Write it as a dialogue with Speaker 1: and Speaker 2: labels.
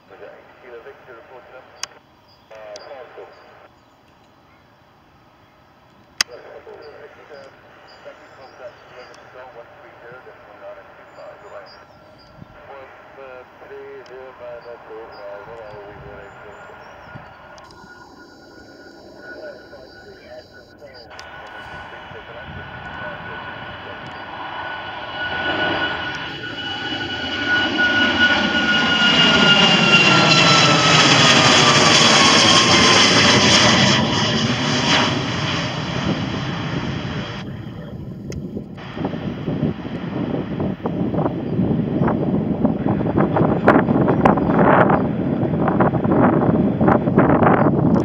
Speaker 1: Was it 8 Kilo Victor reporting up? Parcel. Thank you, contact Lima Skull 130, decimal 925, away. 130 what are we running?